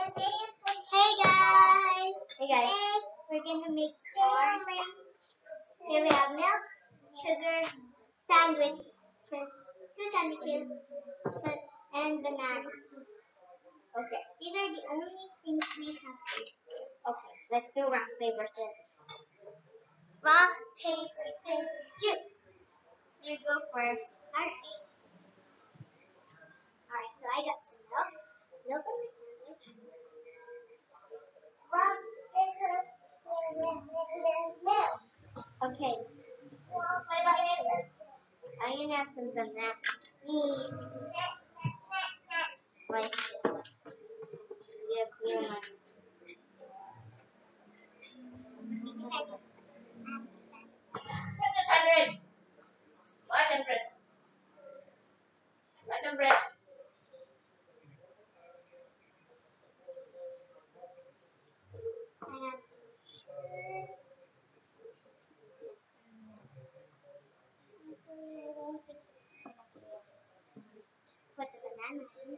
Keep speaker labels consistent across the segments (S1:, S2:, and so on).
S1: Hey guys! Today we're gonna make ours. Here we have milk, sugar, sandwiches, two sandwiches, and banana. Okay, these are the only things we have. Okay, let's do rock, paper, scissors. Rock, paper, scissors, shoot! You go first. Alright, so I got some milk. Milk on the sandwich. Rock, scissors, milk. Okay. What about you? I'm gonna have some banana. Me. Like, you know. Bread. I have some sugar. Put the banana in.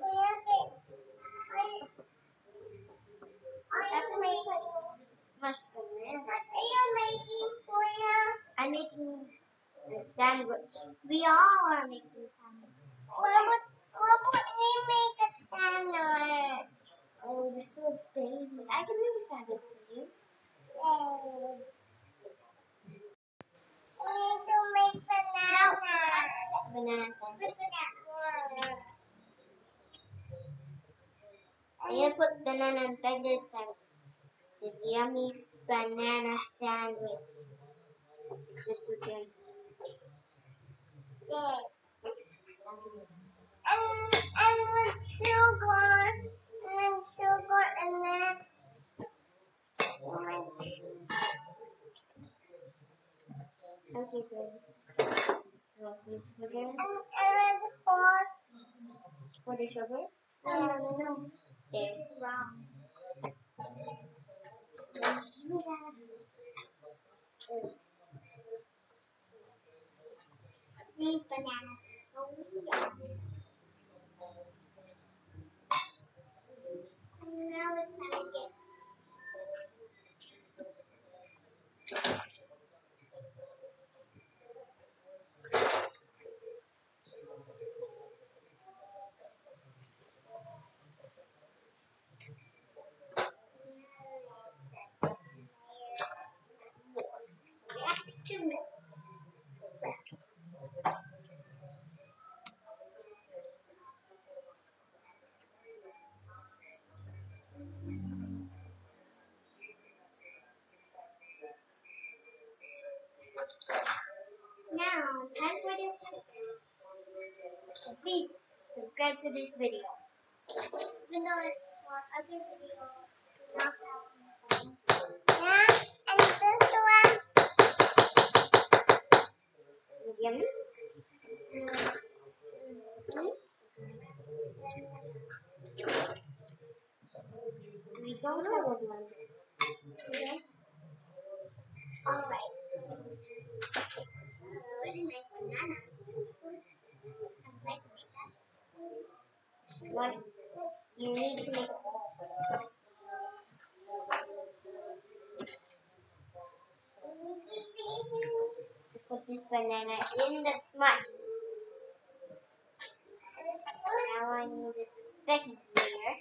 S1: Smash banana. What are you making for you? I'm making a sandwich. We all are making sandwiches. What would we make a sandwich? Oh, you're still a baby. I can make a sandwich for you. We need to make banana. Banana sandwich. I'm gonna put banana inside your sandwich. This yummy banana sandwich. Just with them. Yes. And with sugar. And sugar and then. Okay, good. Sugar. And for the sugar? No. There. It's wrong. These bananas are so yummy. And now it's time to get. Now, time for this. So please subscribe to this video. Even though it's for other videos, not have these. Yeah, and this one. Yummy. We don't have a blender. Okay. Alright. Really nice banana. I'd like to make that. What? You need to make a bowl. To put this banana in the smush. Now I need the second layer.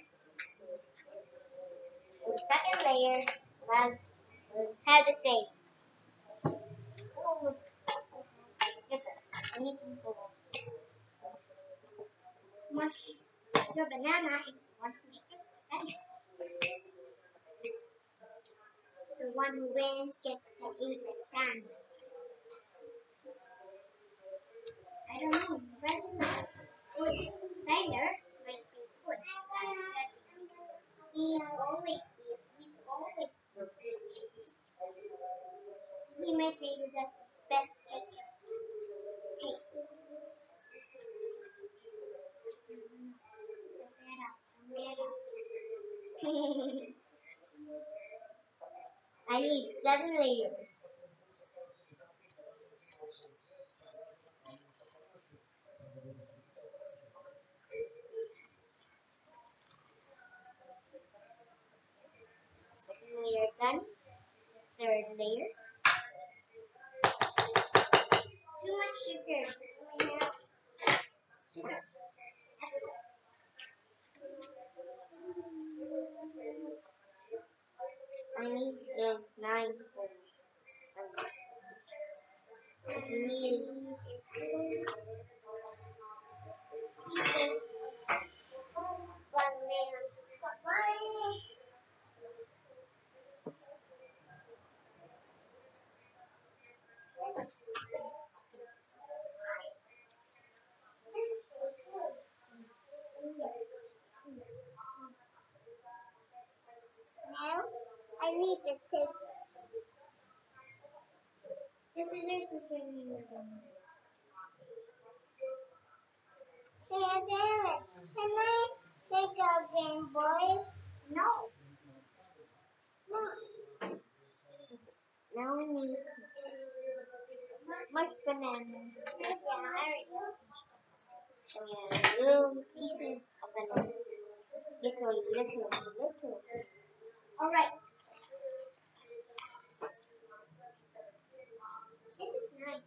S1: The second layer will have the same. I need some bowl. Smush your banana if you want to make this sandwich. The one who wins gets to eat the sandwich. I don't know. Whether Snyder might be good. He's always good. He might make the best judge of taste. I need 7 layers. When we are done, third layer. Too much sugar. We have sugar. I need 9. Need is now I need the scissors. The scissors is in the Can I do it? Can I make a Game Boy? No. No. Now we need much banana. Yeah, little pieces of banana. Little. Alright. This is nice.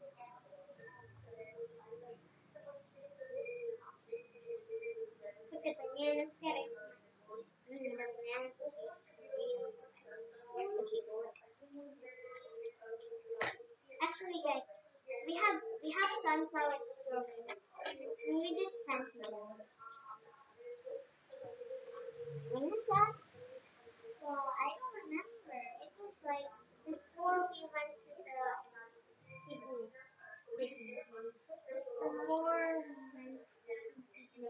S1: Put the banana there. The banana Actually, guys, we have sunflowers growing, and we just planted them. When was that? Well, I don't remember. It was like before we went to the Cebu. Before we went to Cebu.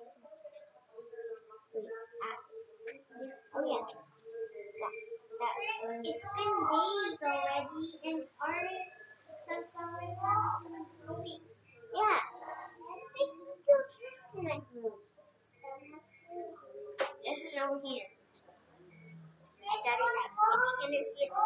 S1: Oh yeah. It's been days already, and our sunflowers haven't been growing. Yeah. It's still chestnut growing. It's over here. That is happening. You can see it.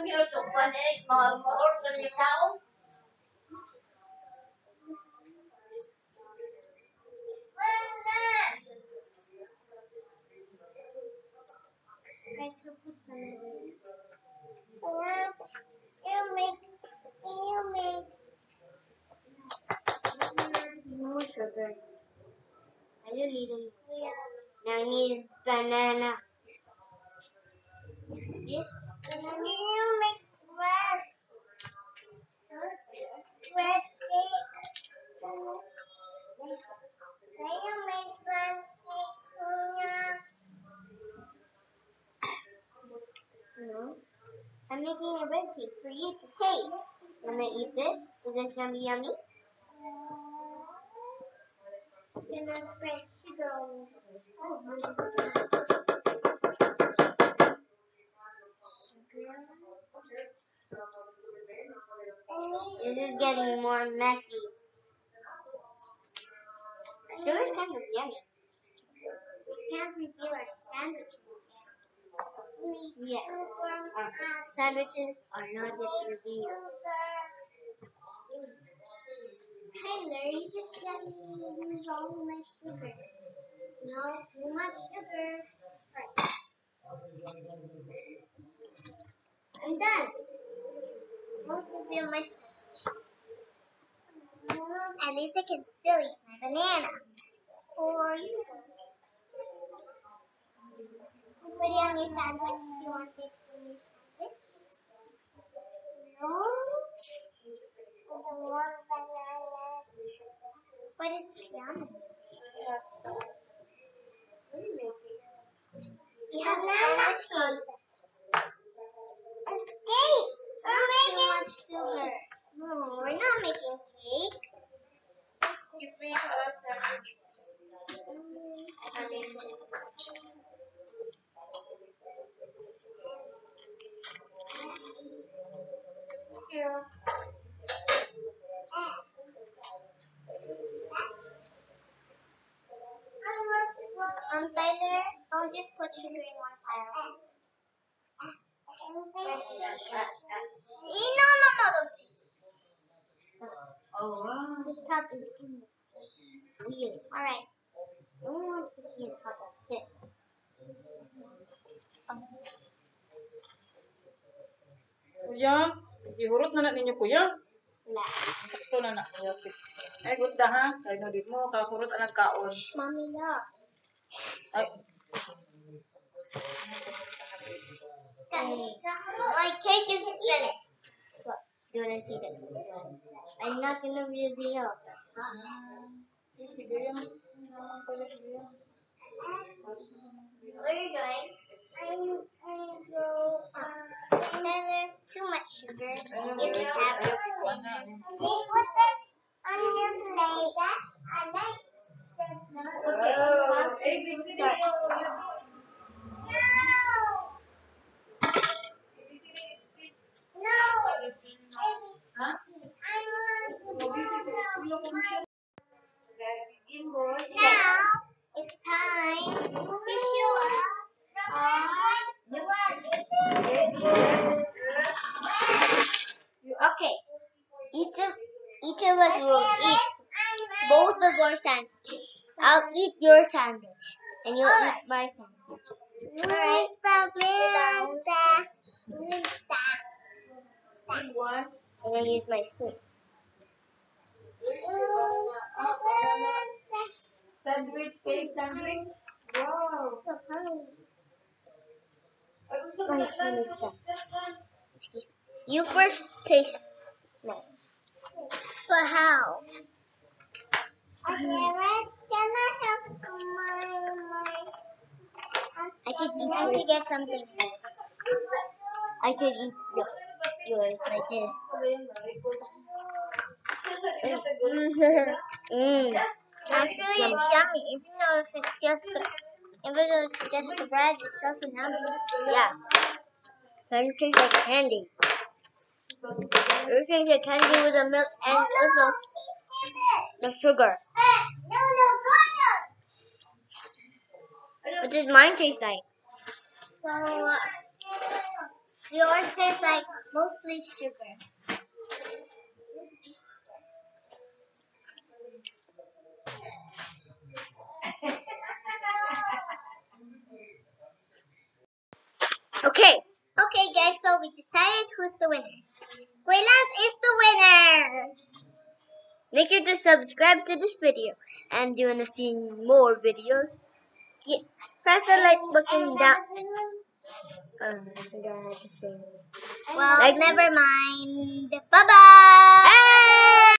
S1: Right, so put some. You make more sugar. I don't need any. Yeah. Now I need banana. This. You make red. Red cake. Can you make red cake? No. I'm making a red cake for you to taste. Wanna eat this? Is this gonna be yummy? Gonna spread sugar on it. Oh, this is nice. This is getting more messy. Sugar's kind of yummy. We can't reveal our sandwiches. Yes. Sandwiches are not yet revealed. Tyler, you just let me use all my sugar. No, too much sugar. Right. I'm done. Won't reveal my sandwich. At least I can still eat my banana. Or you put it on your sandwich if you want it on your sandwich. No. I want banana. But it's yummy. We have sandwich contest. A cake. We're making too much sugar. No, we're not making cake. You bring us a sandwich. Yeah. Tyler, I'll just put sugar in one pile. No, don't taste it. Oh, wow. This top is kind of weird. Alright. No one wants to see a top like this.
S2: Kuya, ihurot na ninyo kuya.
S1: Wala.
S2: Sakto na na. Ay, gudda ha. Ay, no, di mo. Kahurot ang nagkaon.
S1: Mommy, look.
S2: Ay.
S1: My cake is finished. What? Do you want to see that? I'm not going to reveal.
S2: Sige yan.
S1: What are you doing? I'm Never too much sugar. If you have it. Put it on your plate. I like this. Okay. No. Now it's time to show us Okay. Each of us will eat both of our sandwiches. I'll eat your sandwich, and you'll eat my sandwich. Alright. I'm gonna use my spoon.
S2: Sandwich, cake, sandwich. Wow.
S1: You first taste. No. But how? Okay, can I have I could eat yours. Get something. I could eat yours like this. Actually, it's yummy. Even though if it's just the bread, it's also yummy. Yeah. It tastes like candy. It tastes like candy with the milk and also the sugar. What does mine taste like? Well, yours tastes like mostly sugar. Okay, guys, so we decided who's the winner. Lance is the winner! Make sure to subscribe to this video. And do you want to see more videos? Press the like button down. I don't have to say. Well, like, never mind. Bye-bye!